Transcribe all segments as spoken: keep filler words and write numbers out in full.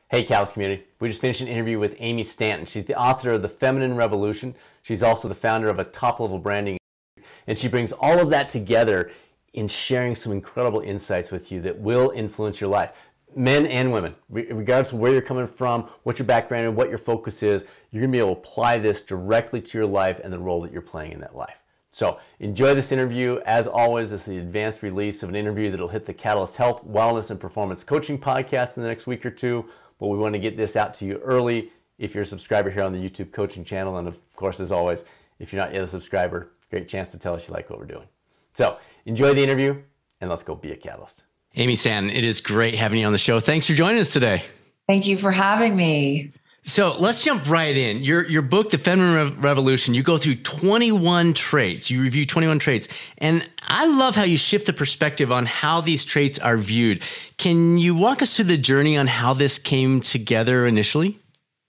Hey, Catalyst community. We just finished an interview with Amy Stanton. She's the author of The Feminine Revolution. She's also the founder of a top-level branding, and she brings all of that together in sharing some incredible insights with you that will influence your life. Men and women, regardless of where you're coming from, what your background and what your focus is, you're going to be able to apply this directly to your life and the role that you're playing in that life. So enjoy this interview. As always, this is the advanced release of an interview that will hit the Catalyst Health, Wellness, and Performance Coaching podcast in the next week or two. But we want to get this out to you early if you're a subscriber here on the YouTube coaching channel. And of course, as always, if you're not yet a subscriber, great chance to tell us you like what we're doing. So enjoy the interview and let's go be a catalyst. Amy Stanton, it is great having you on the show. Thanks for joining us today. Thank you for having me. So let's jump right in. Your your book, The Feminine Re- Revolution, you go through twenty-one traits. You review twenty-one traits. And I love how you shift the perspective on how these traits are viewed. Can you walk us through the journey on how this came together initially?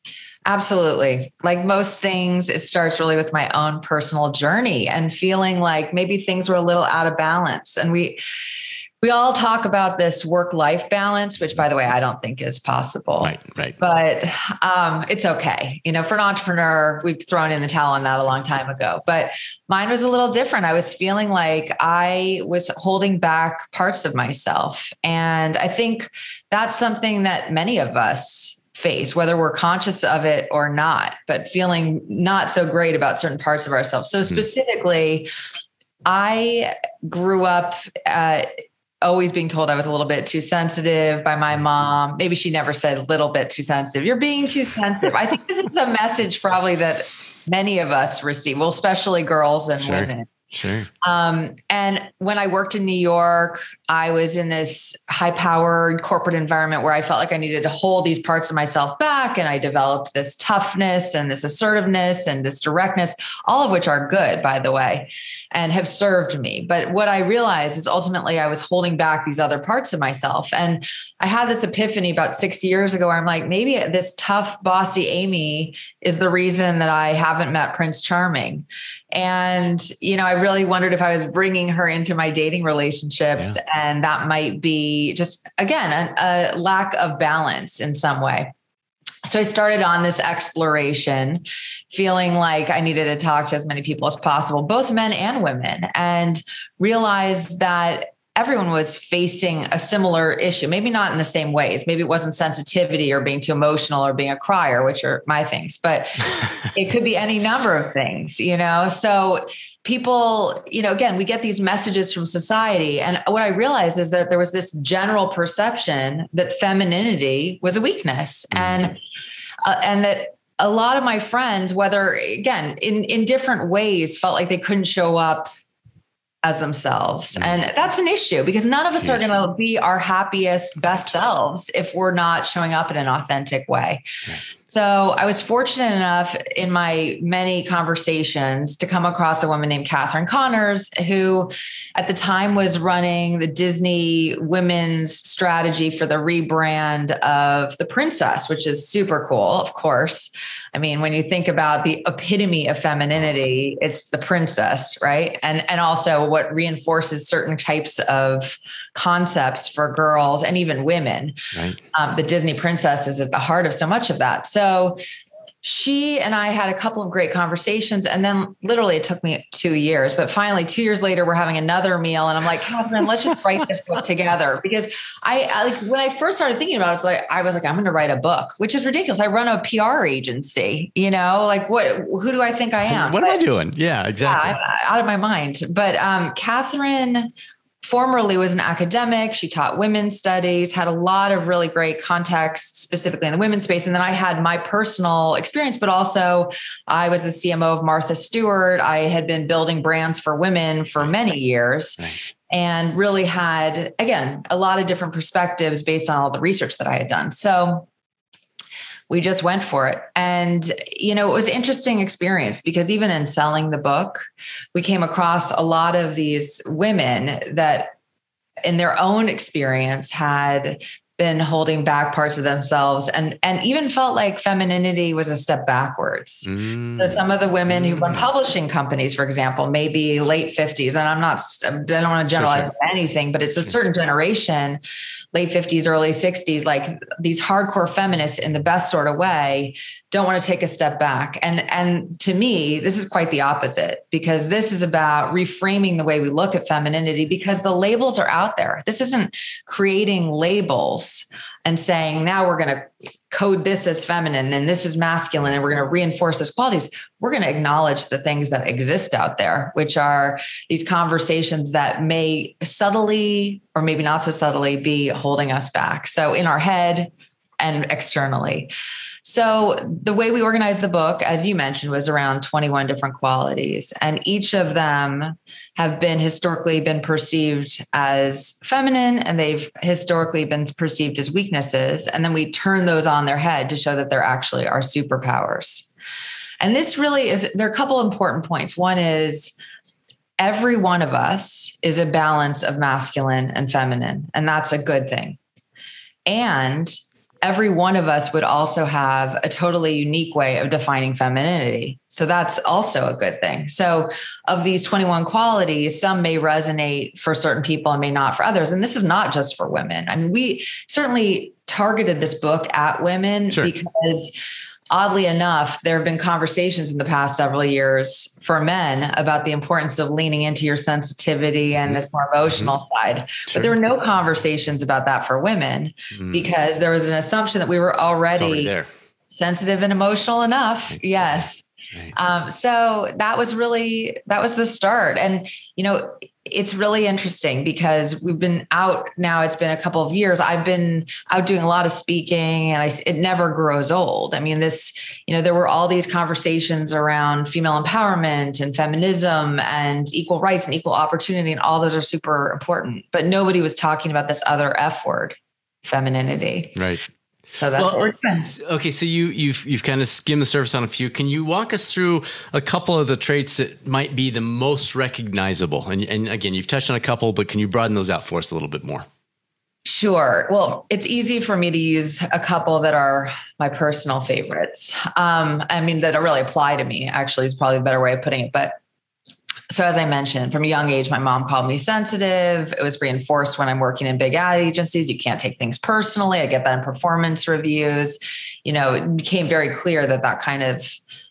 Absolutely. Like most things, it starts really with my own personal journey and feeling like maybe things were a little out of balance. And we We all talk about this work-life balance, which, by the way, I don't think is possible. Right, right. But um, it's okay. You know, for an entrepreneur, we've thrown in the towel on that a long time ago. But mine was a little different. I was feeling like I was holding back parts of myself. And I think that's something that many of us face, whether we're conscious of it or not, but feeling not so great about certain parts of ourselves. So specifically, mm-hmm. I grew up uh, always being told I was a little bit too sensitive by my mom. Maybe she never said little bit too sensitive. You're being too sensitive. I think this is a message probably that many of us receive, well, especially girls and sure, women. Sure. Um, and when I worked in New York, I was in this high powered corporate environment where I felt like I needed to hold these parts of myself back. And I developed this toughness and this assertiveness and this directness, all of which are good, by the way, and have served me. But what I realized is ultimately I was holding back these other parts of myself. And I had this epiphany about six years ago where I'm like, maybe this tough, bossy Amy is the reason that I haven't met Prince Charming. And, you know, I really wondered if I was bringing her into my dating relationships, yeah. and that might be just, again, a, a lack of balance in some way. So I started on this exploration, feeling like I needed to talk to as many people as possible, both men and women, and realized that everyone was facing a similar issue, maybe not in the same ways. Maybe it wasn't sensitivity or being too emotional or being a crier, which are my things, but it could be any number of things, you know? So people, you know, again, we get these messages from society. And what I realized is that there was this general perception that femininity was a weakness, mm-hmm. and, uh, and that a lot of my friends, whether again, in, in different ways, felt like they couldn't show up as themselves. And that's an issue because none of us are going to be our happiest, best selves if we're not showing up in an authentic way. Right. So I was fortunate enough in my many conversations to come across a woman named Catherine Connors, who at the time was running the Disney women's strategy for the rebrand of The Princess, which is super cool, of course. I mean, when you think about the epitome of femininity, it's the princess, right? And, and also what reinforces certain types of concepts for girls and even women. Right. Um, the Disney princess is at the heart of so much of that. So she and I had a couple of great conversations, and then literally it took me two years, but finally two years later, we're having another meal and I'm like, Catherine, let's just write this book together. Because I, I like when I first started thinking about it, it's like, I was like, I'm going to write a book, which is ridiculous. I run a P R agency, you know, like what, who do I think I am? What but, am I doing? Yeah, exactly. Yeah, I'm out of my mind. But um, Catherine formerly was an academic. She taught women's studies, had a lot of really great context, specifically in the women's space. And then I had my personal experience, but also I was the C M O of Martha Stewart. I had been building brands for women for many years. Right. And really had, again, a lot of different perspectives based on all the research that I had done. So we just went for it. And, you know, it was an interesting experience because even in selling the book, we came across a lot of these women that in their own experience had been holding back parts of themselves and, and even felt like femininity was a step backwards. Mm. So some of the women mm. who run publishing companies, for example, maybe late fifties, and I'm not, I don't want to generalize sure, sure. anything, but it's a certain generation, late fifties, early sixties, like these hardcore feminists in the best sort of way, don't want to take a step back. And, and to me, this is quite the opposite, because this is about reframing the way we look at femininity, because the labels are out there. This isn't creating labels and saying, now we're going to code this as feminine and this is masculine, and we're going to reinforce those qualities. We're going to acknowledge the things that exist out there, which are these conversations that may subtly or maybe not so subtly be holding us back. So in our head and externally. So the way we organized the book, as you mentioned, was around twenty-one different qualities, and each of them have been historically been perceived as feminine, and they've historically been perceived as weaknesses. And then we turn those on their head to show that they're actually our superpowers. And this really is, there are a couple important points. One is every one of us is a balance of masculine and feminine, and that's a good thing. And every one of us would also have a totally unique way of defining femininity. So that's also a good thing. So of these twenty-one qualities, some may resonate for certain people and may not for others. And this is not just for women. I mean, we certainly targeted this book at women sure. because oddly enough, there have been conversations in the past several years for men about the importance of leaning into your sensitivity and this more emotional mm-hmm. side. Sure. But there were no conversations about that for women mm. because there was an assumption that we were already, already there. Sensitive and emotional enough. Right. Yes. Right. Um, so that was really, that was the start. And, you know, it's really interesting because we've been out now, it's been a couple of years. I've been out doing a lot of speaking, and I, it never grows old. I mean, this, you know, there were all these conversations around female empowerment and feminism and equal rights and equal opportunity. And all those are super important, but nobody was talking about this other F word, femininity. Right. So that's well, what we're doing. Okay, so you, you've you've kind of skimmed the surface on a few. Can you walk us through a couple of the traits that might be the most recognizable? And, and again, you've touched on a couple, but can you broaden those out for us a little bit more? Sure. Well, it's easy for me to use a couple that are my personal favorites. Um, I mean, that really apply to me, actually, is probably a better way of putting it. But so as I mentioned, from a young age, my mom called me sensitive. It was reinforced when I'm working in big ad agencies. You can't take things personally. I get that in performance reviews. You know, it became very clear that that kind of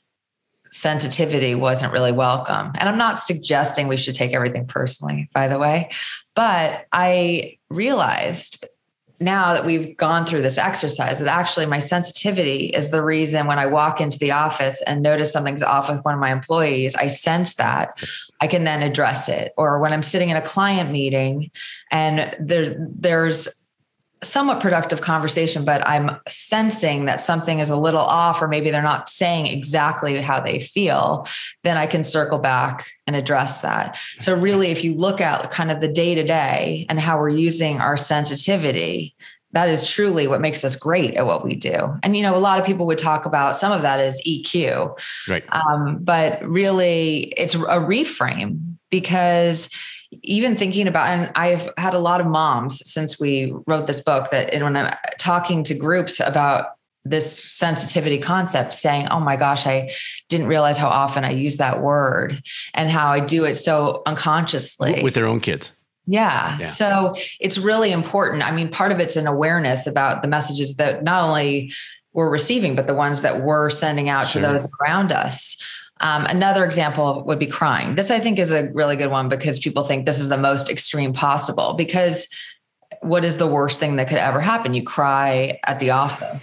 sensitivity wasn't really welcome. And I'm not suggesting we should take everything personally, by the way, but I realized now that we've gone through this exercise that actually my sensitivity is the reason when I walk into the office and notice something's off with one of my employees, I sense that I can then address it. Or when I'm sitting in a client meeting and there, there's somewhat productive conversation, but I'm sensing that something is a little off, or maybe they're not saying exactly how they feel, then I can circle back and address that. So really, if you look at kind of the day to day and how we're using our sensitivity, that is truly what makes us great at what we do. And, you know, a lot of people would talk about some of that as E Q, right? Um, but really it's a reframe, because even thinking about, and I've had a lot of moms since we wrote this book that when I'm talking to groups about this sensitivity concept, saying, oh my gosh, I didn't realize how often I use that word and how I do it so unconsciously. With their own kids. Yeah. yeah. So it's really important. I mean, part of it's an awareness about the messages that not only we're receiving, but the ones that we're sending out sure. to those around us. Um, another example would be crying. This, I think, is a really good one because people think this is the most extreme possible, because what is the worst thing that could ever happen? You cry at the office.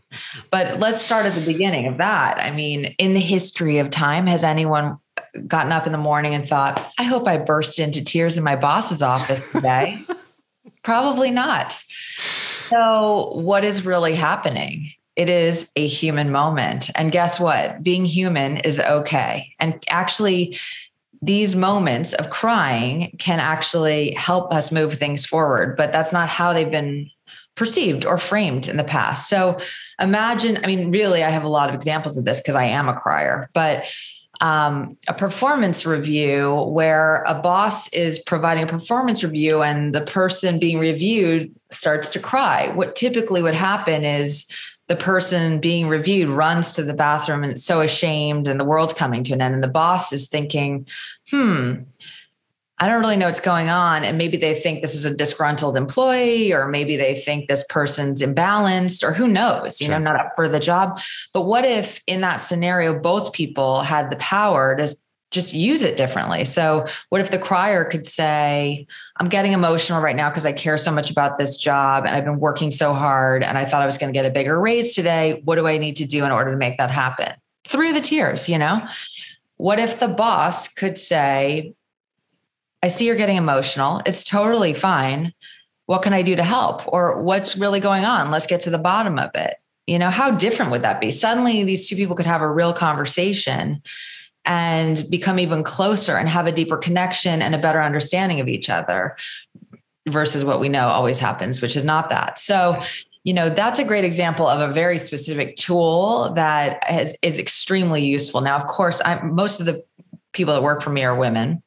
But let's start at the beginning of that. I mean, in the history of time, has anyone gotten up in the morning and thought, I hope I burst into tears in my boss's office today? Probably not. So what is really happening? It is a human moment. And guess what? Being human is okay. And actually, these moments of crying can actually help us move things forward, but that's not how they've been perceived or framed in the past. So imagine, I mean, really, I have a lot of examples of this because I am a crier, but um, a performance review where a boss is providing a performance review and the person being reviewed starts to cry. What typically would happen is the person being reviewed runs to the bathroom and is so ashamed and the world's coming to an end. And the boss is thinking, hmm, I don't really know what's going on. And maybe they think this is a disgruntled employee, or maybe they think this person's imbalanced, or who knows, you sure. know, not up for the job. But what if in that scenario, both people had the power to just use it differently? So what if the crier could say, I'm getting emotional right now because I care so much about this job and I've been working so hard and I thought I was going to get a bigger raise today. What do I need to do in order to make that happen? Through the tears, you know? What if the boss could say, I see you're getting emotional. It's totally fine. What can I do to help? Or what's really going on? Let's get to the bottom of it. You know, how different would that be? Suddenly these two people could have a real conversation and become even closer and have a deeper connection and a better understanding of each other versus what we know always happens, which is not that. So, you know, that's a great example of a very specific tool that has, is extremely useful. Now, of course, I'm, most of the people that work for me are women.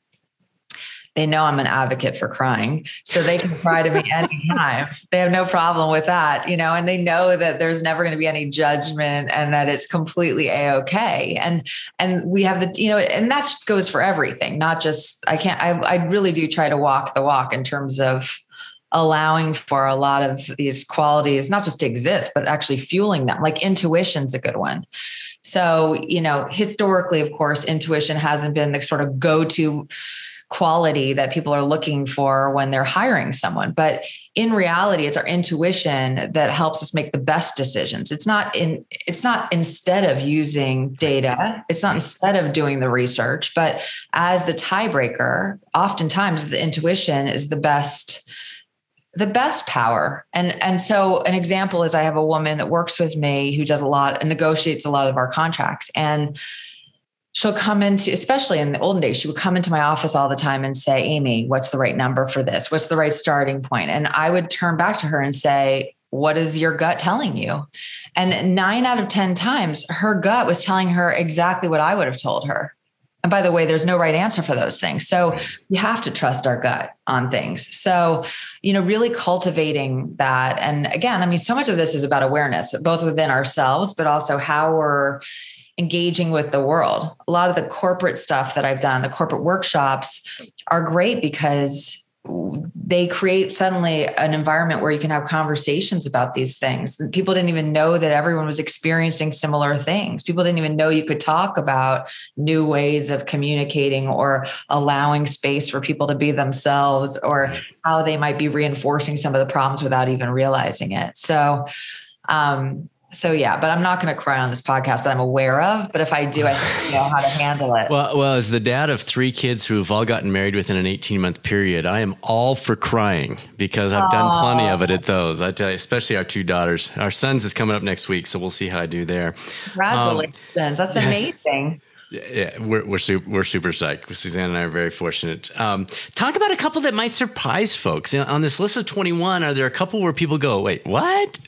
They know I'm an advocate for crying, so they can cry to me anytime. They have no problem with that, you know, and they know that there's never going to be any judgment and that it's completely a-okay. And, and we have the, you know, and that goes for everything, not just, I can't, I, I really do try to walk the walk in terms of allowing for a lot of these qualities, not just to exist, but actually fueling them. Like intuition's a good one. So, you know, historically, of course, intuition hasn't been the sort of go-to quality that people are looking for when they're hiring someone. But in reality, it's our intuition that helps us make the best decisions. It's not in, it's not instead of using data. It's not instead of doing the research, but as the tiebreaker, oftentimes the intuition is the best, the best power. And, and so an example is I have a woman that works with me who does a lot and negotiates a lot of our contracts. And she'll come into, especially in the olden days, she would come into my office all the time and say, Amy, what's the right number for this? What's the right starting point? And I would turn back to her and say, what is your gut telling you? And nine out of ten times, her gut was telling her exactly what I would have told her. And by the way, there's no right answer for those things. So you have to trust our gut on things. So, you know, really cultivating that. And again, I mean, so much of this is about awareness, both within ourselves, but also how we're engaging with the world. A lot of the corporate stuff that I've done, the corporate workshops are great because they create suddenly an environment where you can have conversations about these things. And people didn't even know that everyone was experiencing similar things. People didn't even know you could talk about new ways of communicating or allowing space for people to be themselves, or how they might be reinforcing some of the problems without even realizing it. So, um, So yeah, but I'm not going to cry on this podcast that I'm aware of. But if I do, I think I know how to handle it. Well, well, as the dad of three kids who've all gotten married within an eighteen month period, I am all for crying because I've Aww. done plenty of it at those. I tell you, especially our two daughters. Our son's is coming up next week, so we'll see how I do there. Congratulations! Um, That's amazing. Yeah, yeah, we're we're super we're super psyched. Suzanne and I are very fortunate. Um, talk about a couple that might surprise folks on this list of twenty-one. Are there a couple where people go, "Wait, what?"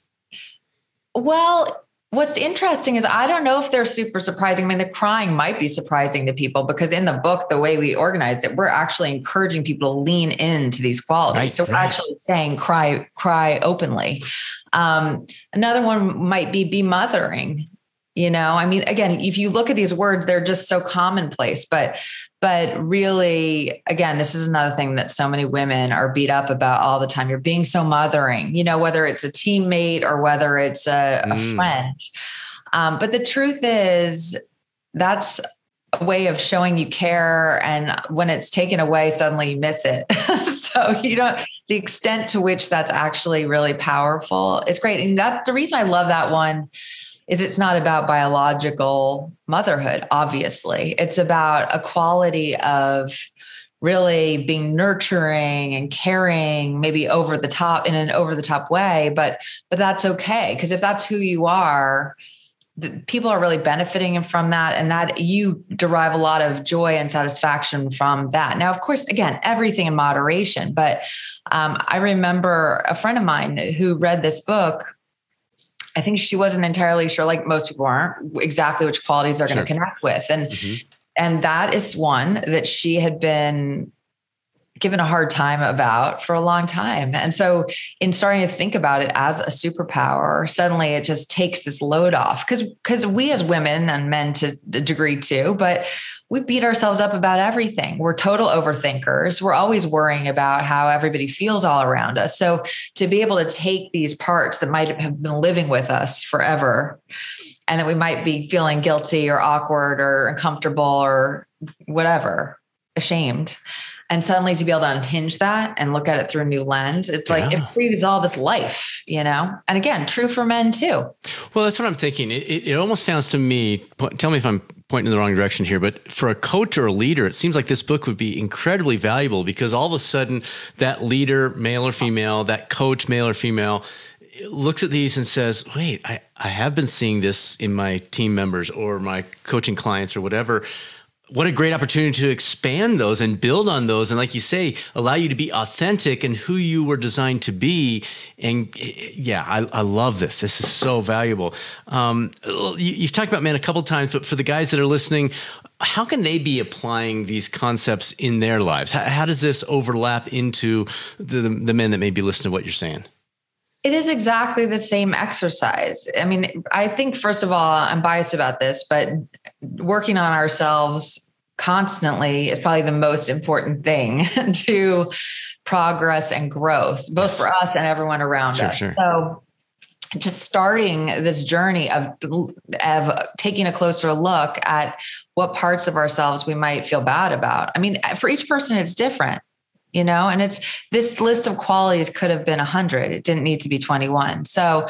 Well, what's interesting is I don't know if they're super surprising. I mean, the crying might be surprising to people because in the book, the way we organized it, we're actually encouraging people to lean into these qualities. Right, so we're right. actually saying cry, cry openly. Um, another one might be be mothering. You know, I mean, again, if you look at these words, they're just so commonplace, but But really, again, this is another thing that so many women are beat up about all the time. You're being so mothering, you know, whether it's a teammate or whether it's a, mm. a friend. Um, but the truth is that's a way of showing you care. And when it's taken away, suddenly you miss it. So you don't, the extent to which that's actually really powerful is great. And that's the reason I love that one. Is it's not about biological motherhood, obviously. It's about a quality of really being nurturing and caring, maybe over the top in an over the top way, but, but that's okay. Because if that's who you are, the, people are really benefiting from that, and that you derive a lot of joy and satisfaction from that. Now, of course, again, everything in moderation, but um, I remember a friend of mine who read this book I think she wasn't entirely sure, like most people aren't, exactly which qualities they're Sure. going to connect with. And, Mm-hmm. and that is one that she had been given a hard time about for a long time. And so in starting to think about it as a superpower, suddenly it just takes this load off. Cause, cause we as women and men to a degree too, but we beat ourselves up about everything. We're total overthinkers. We're always worrying about how everybody feels all around us. So to be able to take these parts that might have been living with us forever, and that we might be feeling guilty or awkward or uncomfortable or whatever, ashamed, and suddenly to be able to unhinge that and look at it through a new lens, it's like Yeah. it frees all this life, you know? And again, true for men too. Well, that's what I'm thinking. It, it, it almost sounds to me, po- tell me if I'm pointing in the wrong direction here, but for a coach or a leader, it seems like this book would be incredibly valuable because all of a sudden that leader, male or female, that coach, male or female, looks at these and says, wait, I, I have been seeing this in my team members or my coaching clients or whatever. What a great opportunity to expand those and build on those. And like you say, allow you to be authentic and who you were designed to be. And yeah, I, I love this. This is so valuable. Um, you, you've talked about men a couple of times, but for the guys that are listening, how can they be applying these concepts in their lives? How, how does this overlap into the, the men that may be listening to what you're saying? It is exactly the same exercise. I mean, I think, first of all, I'm biased about this, but working on ourselves constantly is probably the most important thing to progress and growth, both Yes. for us and everyone around Sure, us. sure. So just starting this journey of, of taking a closer look at what parts of ourselves we might feel bad about. I mean, for each person, it's different. You know, and it's this list of qualities could have been a hundred. It didn't need to be twenty-one. So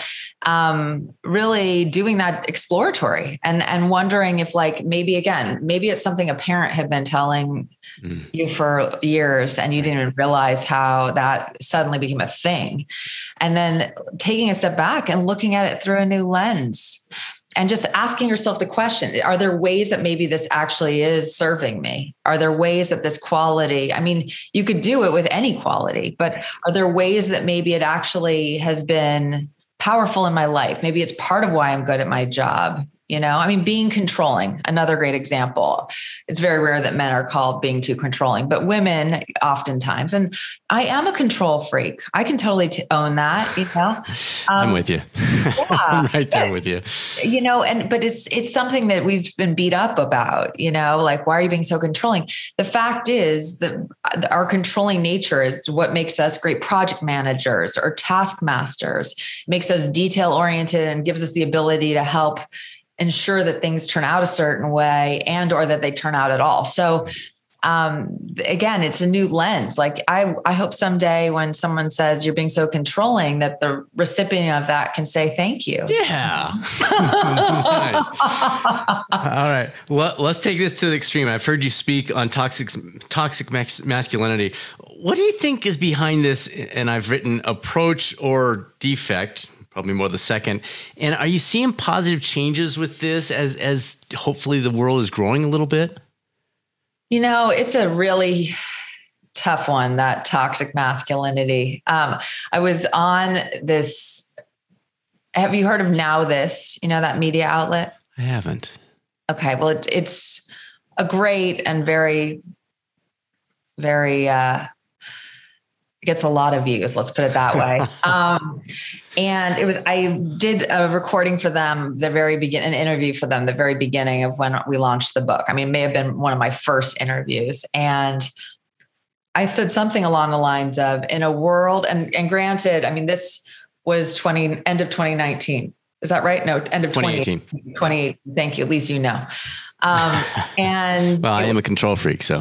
um, really doing that exploratory and, and wondering if, like, maybe again, maybe it's something a parent had been telling mm. you for years and you didn't even realize how that suddenly became a thing. And then taking a step back and looking at it through a new lens. And just asking yourself the question, are there ways that maybe this actually is serving me? Are there ways that this quality, I mean, you could do it with any quality, but are there ways that maybe it actually has been powerful in my life? Maybe it's part of why I'm good at my job. You know, I mean, being controlling, another great example. It's very rare that men are called being too controlling, but women oftentimes, and I am a control freak. I can totally t- own that, you know. Um, I'm with you. Yeah, I'm right there with you. You know, and, but it's, it's something that we've been beat up about, you know, like, why are you being so controlling? The fact is that our controlling nature is what makes us great project managers or task masters, makes us detail oriented and gives us the ability to help ensure that things turn out a certain way and, or that they turn out at all. So um, again, it's a new lens. Like I, I hope someday when someone says you're being so controlling, that the recipient of that can say, thank you. Yeah. All right. All right. Well, let's take this to the extreme. I've heard you speak on toxic, toxic masculinity. What do you think is behind this? And I've written approach or defect, probably more the second. And are you seeing positive changes with this as, as hopefully the world is growing a little bit? You know, it's a really tough one, that toxic masculinity. Um, I was on this, have you heard of Now This, you know, that media outlet? I haven't. Okay. Well, it, it's a great and very, very, uh, gets a lot of views. Let's put it that way. um, and it was, I did a recording for them, the very beginning, an interview for them, the very beginning of when we launched the book. I mean, it may have been one of my first interviews. And I said something along the lines of, in a world, and, and granted, I mean, this was twenty, end of twenty nineteen. Is that right? No, end of twenty eighteen. twenty eighteen. Thank you. At least, you know. Um, and well, I am a control freak, so.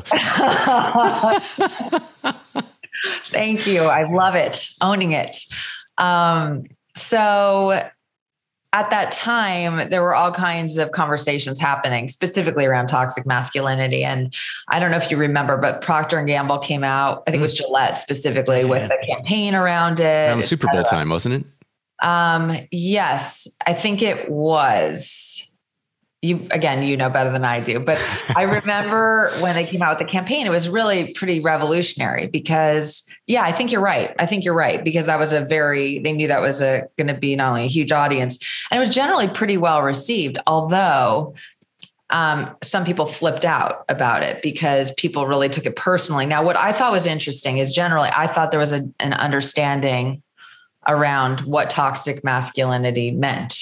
Thank you. I love it. Owning it. Um, so at that time, there were all kinds of conversations happening specifically around toxic masculinity. And I don't know if you remember, but Procter and Gamble came out, I think it was Gillette specifically, yeah, with a campaign around it. Around the Super Bowl time, wasn't it? Um, yes, I think it was. you, again, you know better than I do, but I remember when they came out with the campaign, it was really pretty revolutionary because yeah, I think you're right. I think you're right because that was a very, they knew that was a going to be not only a huge audience and it was generally pretty well received. Although um, some people flipped out about it because people really took it personally. Now, what I thought was interesting is generally, I thought there was a, an understanding around what toxic masculinity meant.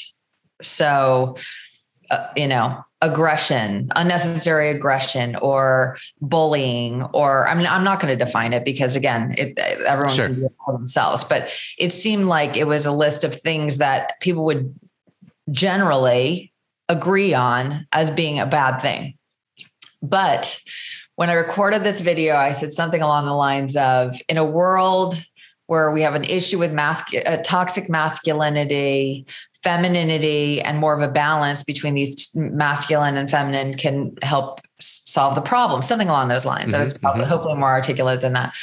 So, uh, you know, aggression, unnecessary aggression or bullying, or I mean, I'm not going to define it because again, it, everyone sure. can do it for themselves, but it seemed like it was a list of things that people would generally agree on as being a bad thing. But when I recorded this video, I said something along the lines of, in a world where we have an issue with masc- uh, toxic masculinity, femininity, and more of a balance between these masculine and feminine can help solve the problem. Something along those lines. Mm-hmm, I was probably, mm-hmm. hopefully more articulate than that.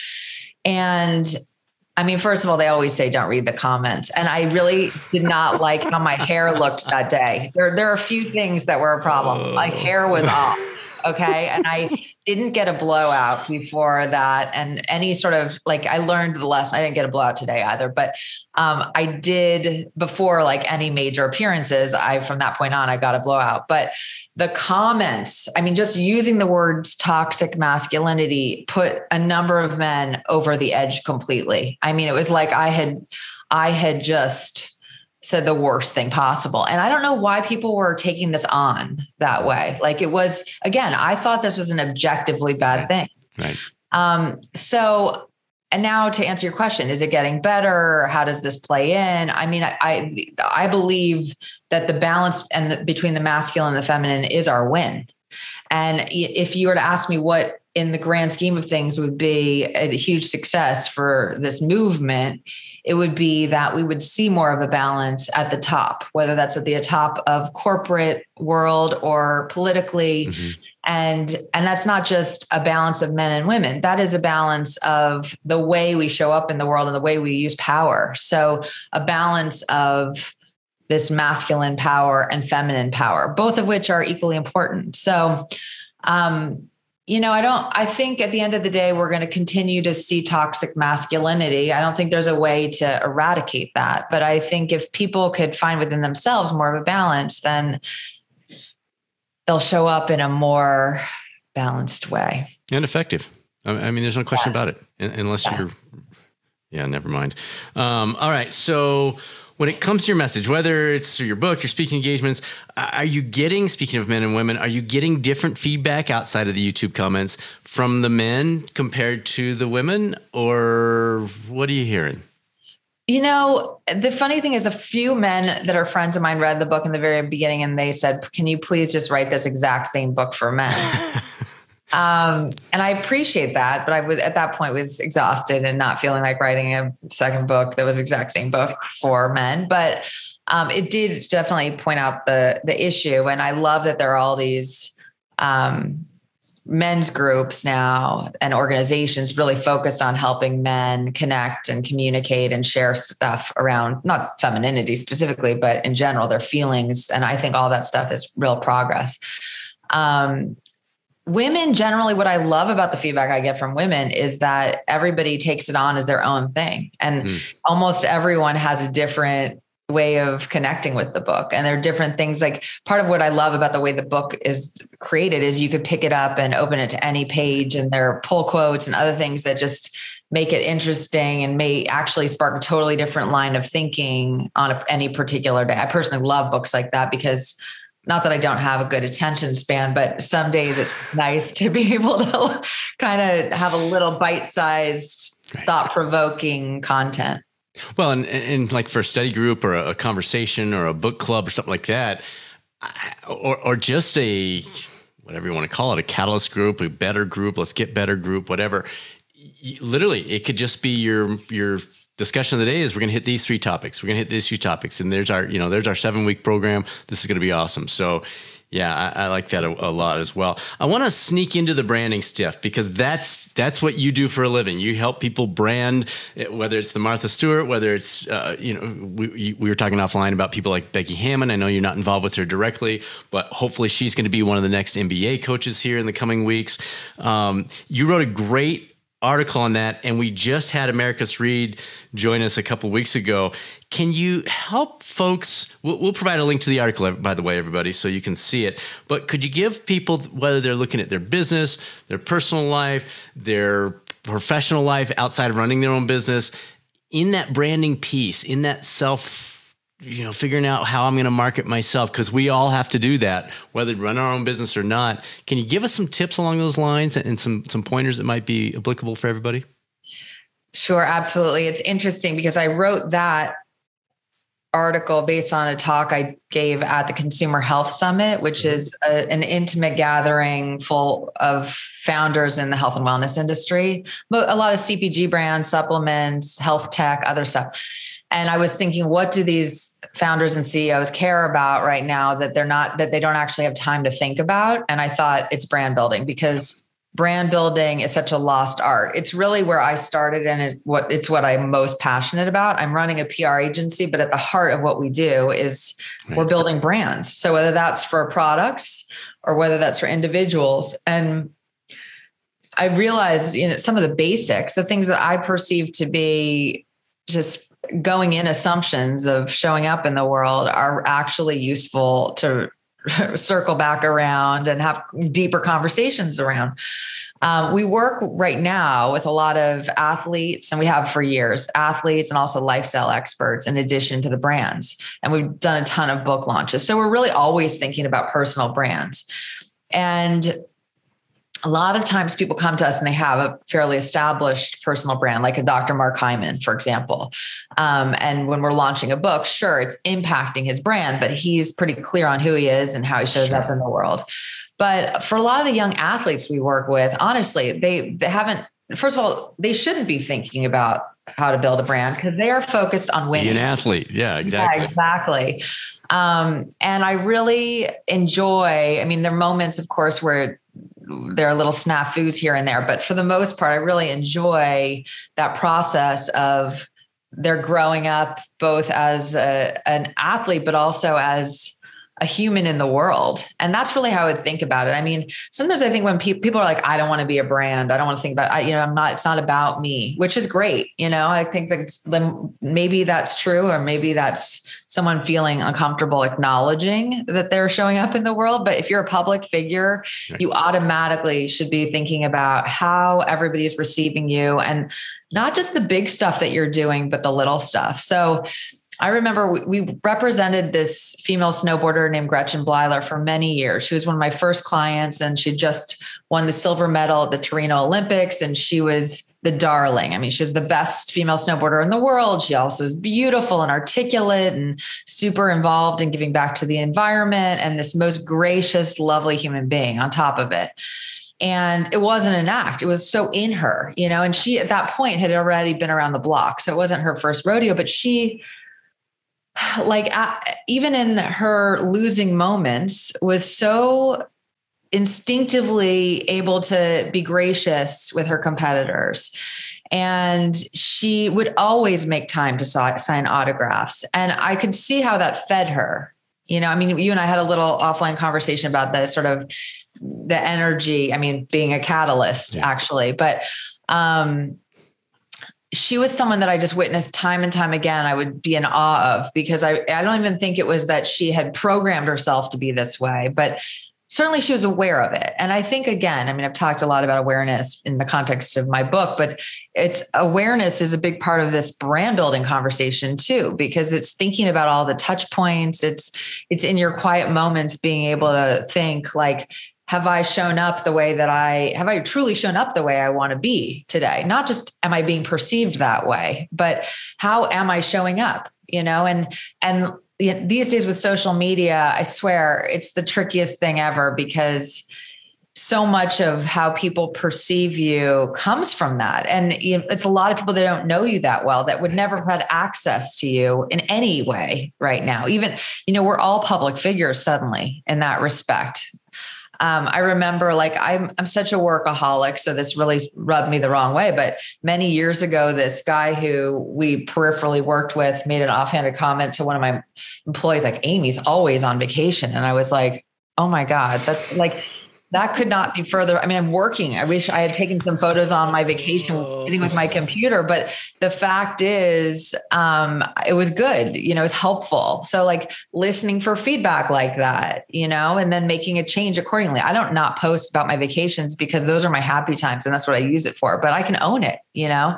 And I mean, first of all, they always say, don't read the comments. And I really did not like how my hair looked that day. There, there are a few things that were a problem. My hair was off. Okay. And I didn't get a blowout before that. And any sort of like, I learned the lesson. I didn't get a blowout today either, but um, I did before like any major appearances. I, from that point on, I got a blowout, but the comments, I mean, just using the words toxic masculinity put a number of men over the edge completely. I mean, it was like I had, I had just said the worst thing possible. And I don't know why people were taking this on that way. Like it was, again, I thought this was an objectively bad thing. Right. Um, so, and now to answer your question, is it getting better? How does this play in? I mean, I, I, I believe that the balance and the, between the masculine and the feminine is our win. And if you were to ask me what in the grand scheme of things would be a huge success for this movement, it would be that we would see more of a balance at the top, whether that's at the top of corporate world or politically. Mm-hmm. And, and that's not just a balance of men and women. That is a balance of the way we show up in the world and the way we use power. So a balance of this masculine power and feminine power, both of which are equally important. So, um, you know, I don't, I think at the end of the day, we're going to continue to see toxic masculinity. I don't think there's a way to eradicate that, but I think if people could find within themselves more of a balance, then they'll show up in a more balanced way. And effective. I mean, there's no question yeah. about it, unless yeah. you're, yeah, never mind. Um, all right. So when it comes to your message, whether it's through your book, your speaking engagements, are you getting, speaking of men and women, are you getting different feedback outside of the YouTube comments from the men compared to the women, or what are you hearing? You know, the funny thing is a few men that are friends of mine read the book in the very beginning and they said, can you please just write this exact same book for men? Um, and I appreciate that, but I was at that point was exhausted and not feeling like writing a second book that was the exact same book for men. But um, it did definitely point out the the issue. And I love that there are all these um, men's groups now and organizations really focused on helping men connect and communicate and share stuff around not femininity specifically, but in general, their feelings. And I think all that stuff is real progress. Um, Women generally, what I love about the feedback I get from women is that everybody takes it on as their own thing. And mm. almost everyone has a different way of connecting with the book. And there are different things. Like part of what I love about the way the book is created is you could pick it up and open it to any page, and there are pull quotes and other things that just make it interesting and may actually spark a totally different line of thinking on a, any particular day. I personally love books like that because not that I don't have a good attention span, but some days it's nice to be able to kind of have a little bite-sized, right. thought-provoking content. Well, and, and like for a study group or a conversation or a book club or something like that, or, or just a, whatever you want to call it, a catalyst group, a better group, let's get better group, whatever. Literally, it could just be your, your, discussion of the day is we're going to hit these three topics. We're going to hit these few topics. And there's our, you know, there's our seven week program. This is going to be awesome. So Yeah, I, I like that a, a lot as well. I want to sneak into the branding stuff because that's that's what you do for a living. You help people brand, whether it's the Martha Stewart, whether it's uh, you know we we were talking offline about people like Becky Hammond. I know you're not involved with her directly, but hopefully she's going to be one of the next N B A coaches here in the coming weeks. Um, you wrote a great article on that, and we just had Americus Reed join us a couple weeks ago. Can you help folks? We'll, we'll provide a link to the article, by the way, everybody, so you can see it. But could you give people, whether they're looking at their business, their personal life, their professional life outside of running their own business, in that branding piece, in that self, you know, figuring out how I'm going to market myself, because we all have to do that, whether we run our own business or not. Can you give us some tips along those lines and some some pointers that might be applicable for everybody? Sure, absolutely. It's interesting because I wrote that article based on a talk I gave at the Consumer Health Summit, which is a, an intimate gathering full of founders in the health and wellness industry, a lot of C P G brands, supplements, health tech, other stuff. And I was thinking, what do these founders and C E Os care about right now that they're not, that they don't actually have time to think about? And I thought it's brand building, because brand building is such a lost art. It's really where I started, and it's what it's what I'm most passionate about. I'm running a P R agency, but at the heart of what we do is right. we're building brands. So whether that's for products or whether that's for individuals. And I realized, you know, some of the basics, the things that I perceive to be just going in assumptions of showing up in the world are actually useful to circle back around and have deeper conversations around. Um, we work right now with a lot of athletes, and we have for years, athletes and also lifestyle experts in addition to the brands. And we've done a ton of book launches. So we're really always thinking about personal brands. And a lot of times people come to us and they have a fairly established personal brand, like a Doctor Mark Hyman, for example. Um, and when we're launching a book, sure, it's impacting his brand, but he's pretty clear on who he is and how he shows sure. up in the world. But for a lot of the young athletes we work with, honestly, they, they haven't, first of all, they shouldn't be thinking about how to build a brand because they are focused on winning. Be an athlete. Yeah, exactly. Yeah, exactly. Um, and I really enjoy, I mean, there are moments, of course, where there are little snafus here and there, but for the most part, I really enjoy that process of they're growing up both as a, an athlete, but also as a human in the world. And that's really how I would think about it. I mean, sometimes I think when pe- people are like, I don't want to be a brand. I don't want to think about, I, you know, I'm not, it's not about me, which is great. You know, I think that maybe that's true, or maybe that's someone feeling uncomfortable acknowledging that they're showing up in the world. But if you're a public figure, right. you automatically should be thinking about how everybody's receiving you, and not just the big stuff that you're doing, but the little stuff. So I remember we, we represented this female snowboarder named Gretchen Bleiler for many years. She was one of my first clients, and she just won the silver medal at the Torino Olympics. And she was the darling. I mean, she was the best female snowboarder in the world. She also was beautiful and articulate and super involved in giving back to the environment, and this most gracious, lovely human being on top of it. And it wasn't an act. It was so in her, you know, and she at that point had already been around the block. So it wasn't her first rodeo, but she, like uh, even in her losing moments, was so instinctively able to be gracious with her competitors. And she would always make time to sign autographs. And I could see how that fed her. You know, I mean, you and I had a little offline conversation about the sort of the energy, I mean, being a catalyst yeah. actually, but um, she was someone that I just witnessed time and time again. I would be in awe of, because I, I don't even think it was that she had programmed herself to be this way, but certainly she was aware of it. And I think, again, I mean, I've talked a lot about awareness in the context of my book, but it's awareness is a big part of this brand building conversation too, because it's thinking about all the touch points. It's, it's in your quiet moments, being able to think like, have I shown up the way that I, have I truly shown up the way I want to be today? Not just, am I being perceived that way, but how am I showing up, you know? And, and these days with social media, I swear it's the trickiest thing ever, because so much of how people perceive you comes from that. And you know, it's a lot of people that don't know you that well, that would never have had access to you in any way right now. Even, you know, we're all public figures suddenly in that respect. Um, I remember like, I'm, I'm such a workaholic. So this really rubbed me the wrong way. But many years ago, this guy who we peripherally worked with made an offhanded comment to one of my employees, like, Amy's always on vacation. And I was like, oh my God, that's like, that could not be further. I mean, I'm working. I wish I had taken some photos on my vacation sitting with my computer, but the fact is, um, it was good, you know, it's helpful. So like listening for feedback like that, you know, and then making a change accordingly. I don't not post about my vacations because those are my happy times and that's what I use it for, but I can own it, you know?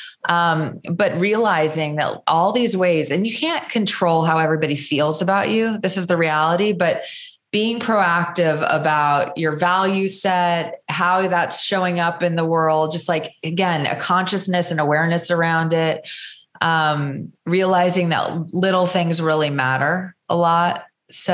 Um, but realizing that all these ways, and you can't control how everybody feels about you. This is the reality, but being proactive about your value set, how that's showing up in the world, just like, again, a consciousness and awareness around it, um, realizing that little things really matter a lot.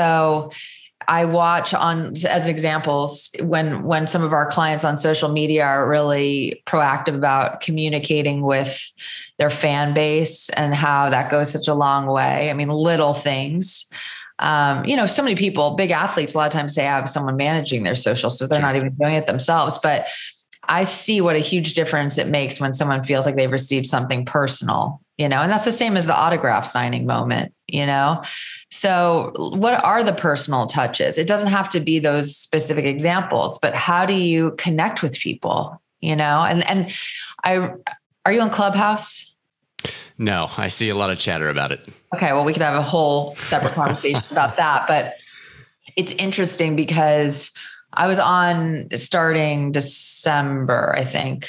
So I watch on, as examples, when, when some of our clients on social media are really proactive about communicating with their fan base and how that goes such a long way. I mean, little things. Um, you know, so many people, big athletes, a lot of times they have someone managing their social, so they're not even doing it themselves. But I see what a huge difference it makes when someone feels like they've received something personal, you know, and that's the same as the autograph signing moment, you know? So what are the personal touches? It doesn't have to be those specific examples, but how do you connect with people, you know? And, and I, are you on Clubhouse? No, I see a lot of chatter about it. Okay, well, we could have a whole separate conversation about that, but it's interesting because I was on starting December, I think.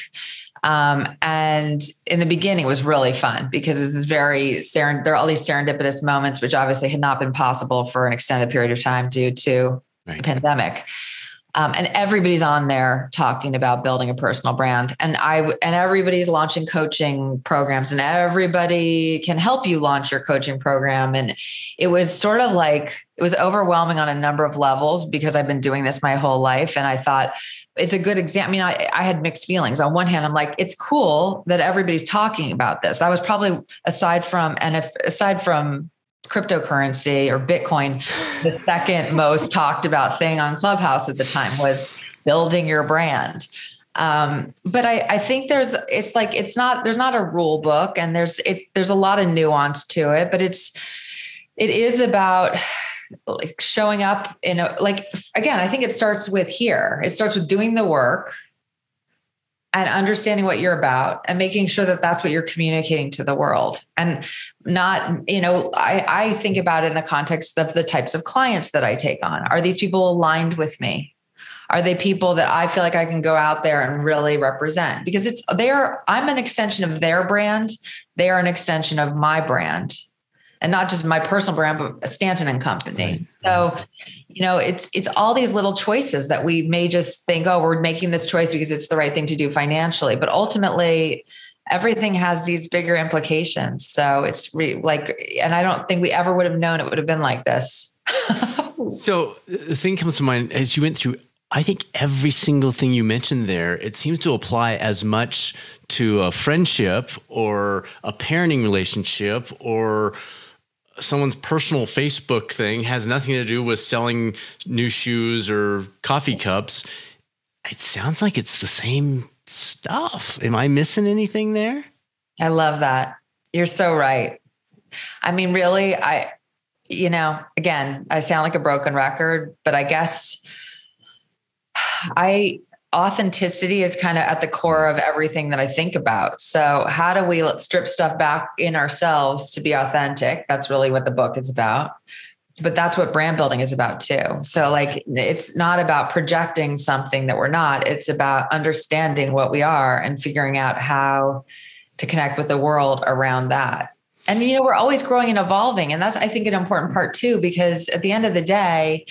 Um, and in the beginning, it was really fun because it was very seren- there are all these serendipitous moments, which obviously had not been possible for an extended period of time due to right. the pandemic. Um, and everybody's on there talking about building a personal brand, and I and everybody's launching coaching programs, and everybody can help you launch your coaching program. And it was sort of like it was overwhelming on a number of levels because I've been doing this my whole life, and I thought it's a good example. I mean, I, I had mixed feelings. On one hand, I'm like, it's cool that everybody's talking about this. I was probably aside from and if aside from. cryptocurrency or Bitcoin, the second most talked about thing on Clubhouse at the time was building your brand. Um, but I, I think there's, it's like, it's not, there's not a rule book and there's, it's, there's a lot of nuance to it, but it's, it is about like showing up in a, like, again, I think it starts with here. It starts with doing the work and understanding what you're about and making sure that that's what you're communicating to the world. And not, you know, I, I think about it in the context of the types of clients that I take on. Are these people aligned with me? Are they people that I feel like I can go out there and really represent? Because it's, they're, I'm an extension of their brand. They are an extension of my brand. And not just my personal brand, but Stanton and Company. Right. So, you know, it's it's all these little choices that we may just think, oh, we're making this choice because it's the right thing to do financially. But ultimately, everything has these bigger implications. So it's re- like, and I don't think we ever would have known it would have been like this. So the thing comes to mind as you went through, I think every single thing you mentioned there, it seems to apply as much to a friendship or a parenting relationship or someone's personal Facebook thing, has nothing to do with selling new shoes or coffee cups. It sounds like it's the same stuff. Am I missing anything there? I love that. You're so right. I mean, really, I, you know, again, I sound like a broken record, but I guess I, authenticity is kind of at the core of everything that I think about. So how do we strip stuff back in ourselves to be authentic? That's really what the book is about. But that's what brand building is about too. So like, it's not about projecting something that we're not, it's about understanding what we are and figuring out how to connect with the world around that. And, you know, we're always growing and evolving. And that's, I think, an important part too, because at the end of the day,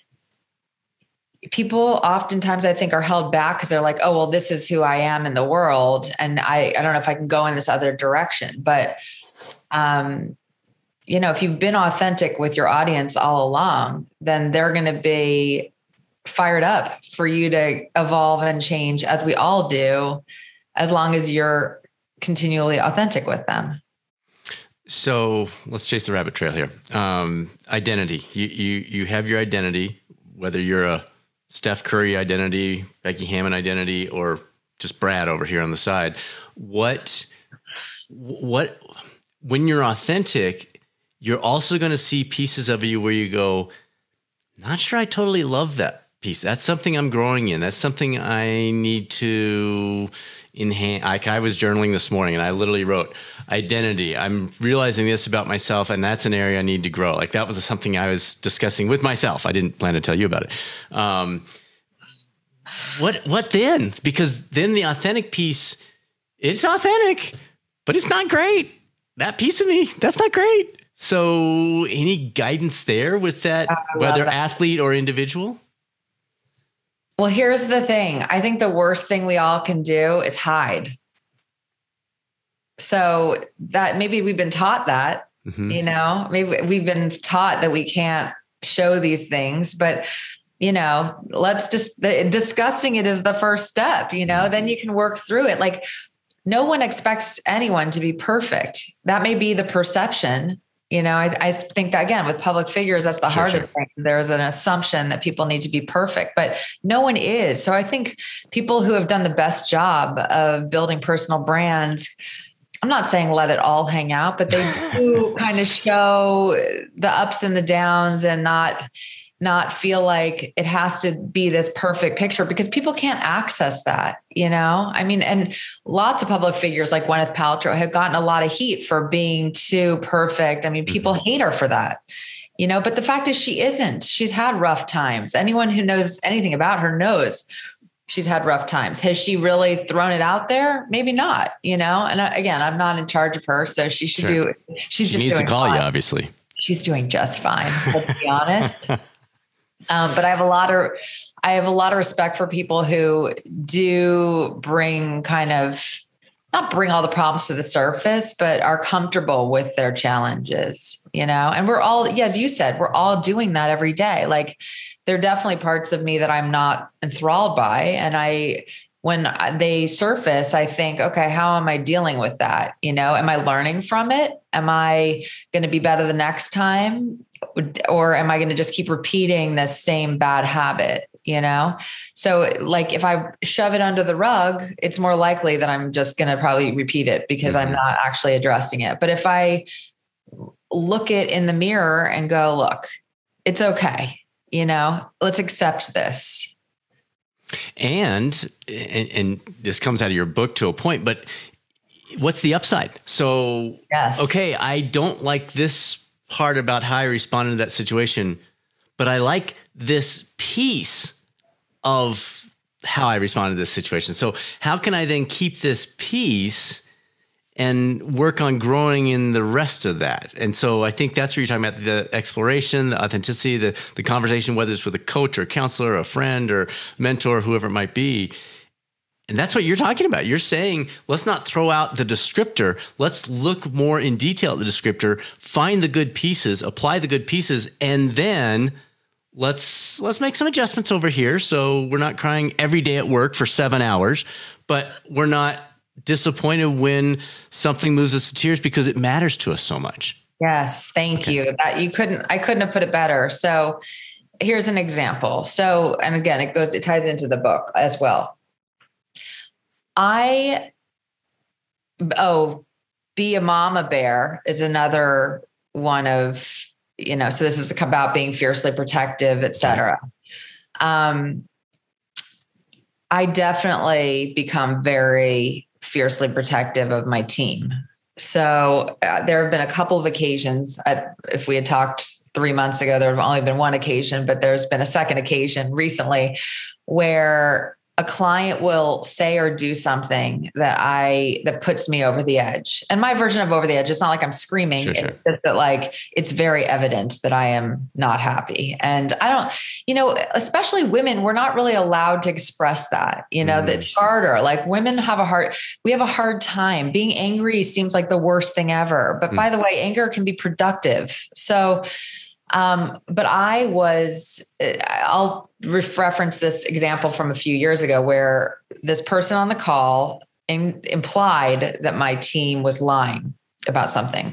people oftentimes I think are held back because they're like, oh, well, this is who I am in the world. And I, I don't know if I can go in this other direction, but, um, you know, if you've been authentic with your audience all along, then they're going to be fired up for you to evolve and change, as we all do, as long as you're continually authentic with them. So let's chase the rabbit trail here. Um, identity. You, you, you have your identity, whether you're a Steph Curry identity, Becky Hammon identity, or just Brad over here on the side. What, what, when you're authentic, you're also going to see pieces of you where you go, not sure I totally love that piece. That's something I'm growing in. That's something I need to enhance. Like I was journaling this morning and I literally wrote identity. I'm realizing this about myself, and that's an area I need to grow. Like that was something I was discussing with myself. I didn't plan to tell you about it. Um, what, what then? Because then the authentic piece, it's authentic, but it's not great. That piece of me, that's not great. So any guidance there with that, whether that. athlete or individual? Well, here's the thing. I think the worst thing we all can do is hide. So that maybe we've been taught that, mm-hmm. you know, maybe we've been taught that we can't show these things, but you know, let's just discussing it is the first step, you know, then you can work through it. Like no one expects anyone to be perfect. That may be the perception. You know, I, I think that again, with public figures, that's the sure, hardest sure. thing. There's an assumption that people need to be perfect, but no one is. So I think people who have done the best job of building personal brands, I'm not saying let it all hang out, but they do kind of show the ups and the downs and not, not feel like it has to be this perfect picture because people can't access that, you know? I mean, and lots of public figures like Gwyneth Paltrow have gotten a lot of heat for being too perfect. I mean, people hate her for that, you know, but the fact is she isn't. She's had rough times. Anyone who knows anything about her knows she's had rough times. Has she really thrown it out there? Maybe not, you know? And again, I'm not in charge of her, so she should sure. do, she's she just needs doing to call fine. you, obviously. She's doing just fine, let's be honest. Um, but I have a lot of, I have a lot of respect for people who do bring kind of, not bring all the problems to the surface, but are comfortable with their challenges, you know, and we're all, yeah, as you said, we're all doing that every day. Like there are definitely parts of me that I'm not enthralled by. And I, when they surface, I think, okay, how am I dealing with that? You know, am I learning from it? Am I going to be better the next time? Or am I going to just keep repeating the same bad habit? You know? So like, if I shove it under the rug, it's more likely that I'm just going to probably repeat it because mm-hmm. I'm not actually addressing it. But if I look it in the mirror and go, look, it's okay. You know, let's accept this. And, and, and this comes out of your book to a point, but what's the upside? So, yes. okay, I don't like this part about how I responded to that situation, but I like this piece of how I responded to this situation. So how can I then keep this piece and work on growing in the rest of that? And so I think that's where you're talking about the exploration, the authenticity, the, the conversation, whether it's with a coach or a counselor, or a friend or mentor, whoever it might be. And that's what you're talking about. You're saying, let's not throw out the descriptor. Let's look more in detail at the descriptor, find the good pieces, apply the good pieces, and then let's let's make some adjustments over here. So we're not crying every day at work for seven hours, but we're not disappointed when something moves us to tears because it matters to us so much. Yes, thank okay. you. That you couldn't, I couldn't have put it better. So here's an example. So, and again, it goes, it ties into the book as well. I, oh, be a mama bear is another one of, you know, so this is about being fiercely protective, et cetera. Um, I definitely become very fiercely protective of my team. So uh, there have been a couple of occasions, uh, if we had talked three months ago, there have only been one occasion, but there's been a second occasion recently where a client will say or do something that I, that puts me over the edge. And my version of over the edge, it's not like I'm screaming. Sure, sure. It's just that like, it's very evident that I am not happy. And I don't, you know, especially women, we're not really allowed to express that, you know, mm. that it's harder. Like women have a hard, we have a hard time. Being angry seems like the worst thing ever. But mm. by the way, anger can be productive. So Um, but I was, I'll reference this example from a few years ago where this person on the call in, implied that my team was lying about something.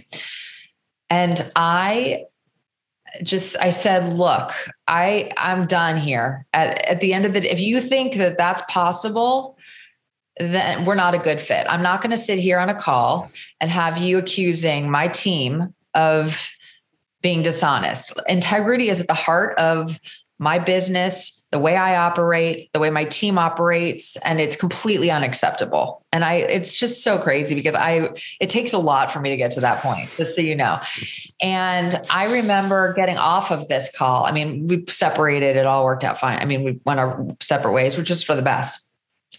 And I just, I said, look, I, I'm done here. At, at the end of the day, if you think that that's possible, then we're not a good fit. I'm not going to sit here on a call and have you accusing my team of being dishonest. Integrity is at the heart of my business, the way I operate, the way my team operates, and it's completely unacceptable. And I, it's just so crazy because I, it takes a lot for me to get to that point, just so you know. And I remember getting off of this call. I mean, we separated, it all worked out fine. I mean, we went our separate ways, which was for the best.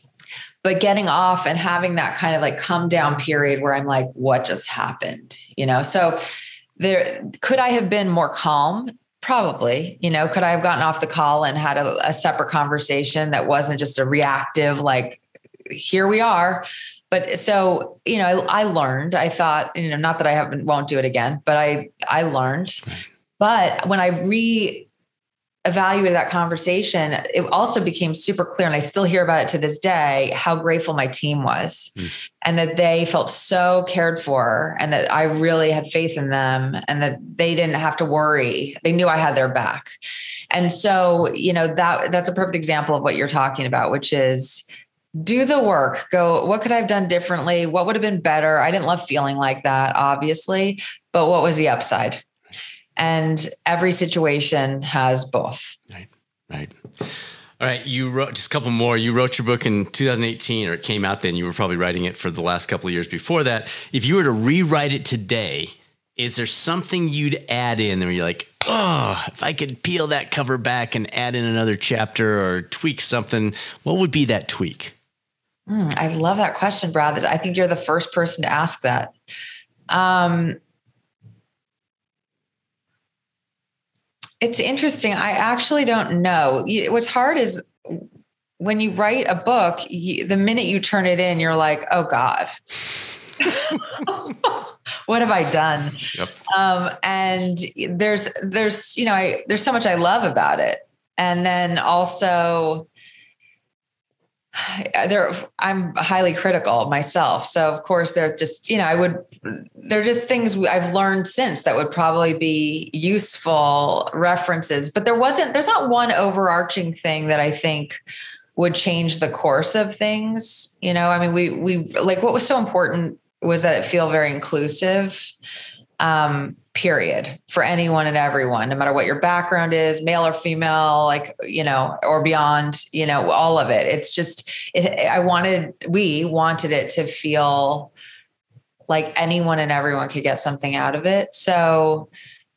But getting off and having that kind of like come down period where I'm like, what just happened? You know, so there, could I have been more calm? Probably. You know, could I have gotten off the call and had a, a separate conversation that wasn't just a reactive, like, here we are. But so, you know, I, I learned, I thought, you know, not that I haven't, won't do it again, but I, I learned. But when I re evaluated that conversation, it also became super clear, and I still hear about it to this day, how grateful my team was mm. and that they felt so cared for and that I really had faith in them and that they didn't have to worry. They knew I had their back. And so, you know, that that's a perfect example of what you're talking about, which is do the work, go, what could I have done differently? What would have been better? I didn't love feeling like that, obviously, but what was the upside? And every situation has both. Right, right. All right. You wrote just a couple more. You wrote your book in two thousand eighteen, or it came out then. You were probably writing it for the last couple of years before that. If you were to rewrite it today, is there something you'd add in where you're like, oh, if I could peel that cover back and add in another chapter or tweak something, what would be that tweak? Mm, I love that question, Brad. I think you're the first person to ask that. Um, It's interesting. I actually don't know. What's hard is when you write a book, you, the minute you turn it in, you're like, oh God, what have I done? Yep. Um, and there's, there's, you know, I, there's so much I love about it. And then also there, I'm highly critical myself. So of course they're just, you know, I would, they're just things I've learned since that would probably be useful references, but there wasn't, there's not one overarching thing that I think would change the course of things. You know, I mean, we, we like what was so important was that it feel very inclusive, um, period, for anyone and everyone, no matter what your background is, male or female, like, you know, or beyond, you know, all of it. It's just, it, I wanted, we wanted it to feel like anyone and everyone could get something out of it. So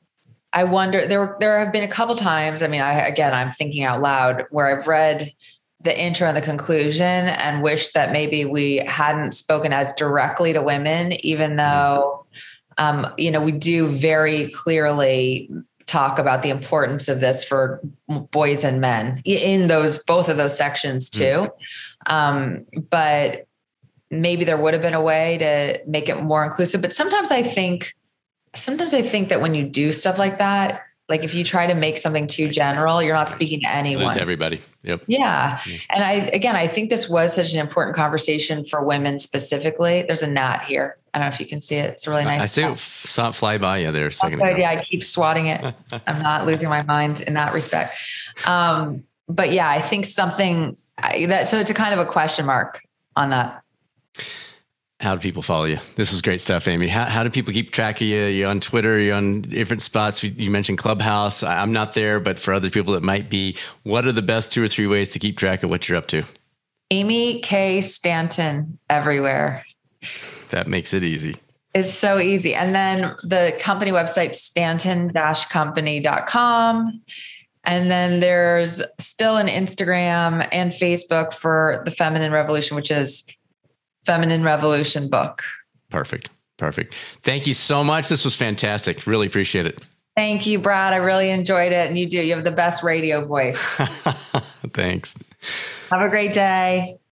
I wonder, there, there have been a couple times, I mean, I, again, I'm thinking out loud where I've read the intro and the conclusion and wish that maybe we hadn't spoken as directly to women, even though Um, you know, we do very clearly talk about the importance of this for boys and men in those, both of those sections too. Mm-hmm. Um, but maybe there would have been a way to make it more inclusive. But sometimes I think, sometimes I think that when you do stuff like that, like if you try to make something too general, you're not speaking to anyone. Lose everybody. Yep. Yeah. yeah. And I, again, I think this was such an important conversation for women specifically. There's a gnat here. I don't know if you can see it. It's a really nice. I see it, saw it fly by you there a second ago. ago. Yeah, I keep swatting it. I'm not losing my mind in that respect. Um, but yeah, I think something that, so it's a kind of a question mark on that. How do people follow you? This was great stuff, Amy. How, how do people keep track of you? You're on Twitter, you're on different spots. You mentioned Clubhouse. I'm not there, but for other people that might be, what are the best two or three ways to keep track of what you're up to? Amy K. Stanton everywhere. That makes it easy. It's so easy. And then the company website, stanton dash company dot com. And then there's still an Instagram and Facebook for the Feminine Revolution, which is Feminine Revolution Book. Perfect. Perfect. Thank you so much. This was fantastic. Really appreciate it. Thank you, Brad. I really enjoyed it. And you do. You have the best radio voice. Thanks. Have a great day.